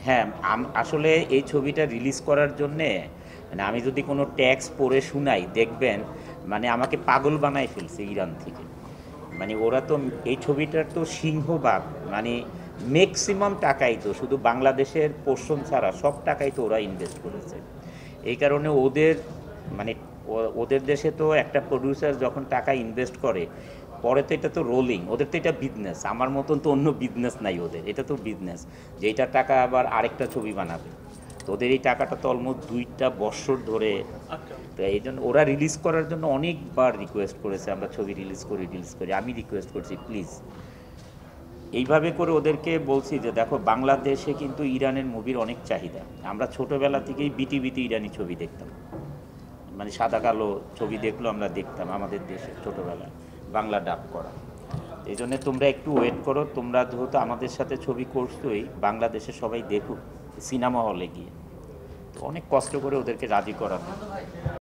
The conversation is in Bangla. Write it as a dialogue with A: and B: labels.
A: হ্যাঁ, আসলে এই ছবিটা রিলিজ করার জন্যে মানে আমি যদি কোনো ট্যাক্স পড়ে শুনাই দেখবেন মানে আমাকে পাগল বানায় ফেলছে ইরান থেকে। মানে ওরা তো এই ছবিটার তো সিংহভাগ মানে ম্যাক্সিমাম টাকাই তো শুধু বাংলাদেশের পোর্শন ছাড়া সব টাকাই তো ওরা ইনভেস্ট করেছে। এই কারণে ওদের মানে ওদের দেশে তো একটা প্রডিউসার যখন টাকা ইনভেস্ট করে পরে তো এটা তো রোলিং, ওদের তো এটা বিজনেস, আমার মতন তো অন্য বিজনেস নাই ওদের, এটা তো বিজনেস যেইটা টাকা আবার আরেকটা ছবি বানাবে। তো ওদের এই টাকাটা তো অলমোস্ট 2টা বছর ধরে। তো এই জন্য ওরা রিলিজ করার জন্য অনেকবার রিকোয়েস্ট করেছে, আমরা ছবি রিলিজ করি, আমি রিকোয়েস্ট করছি প্লিজ। এইভাবে করে ওদেরকে বলছি যে দেখো বাংলাদেশে কিন্তু ইরানের মুভির অনেক চাহিদা, আমরা ছোটোবেলা থেকেই বিটি ইরানি ছবি দেখতাম, মানে সাদা কালো ছবি দেখলো আমরা দেখতাম আমাদের দেশে ছোটোবেলায় বাংলা ডাব করা। এই জন্যে তোমরা একটু ওয়েট করো, তোমরা যেহেতু আমাদের সাথে ছবি করছোই বাংলাদেশে সবাই দেখুক সিনেমা হলে গিয়ে। তো অনেক কষ্ট করে ওদেরকে রাজি করানো।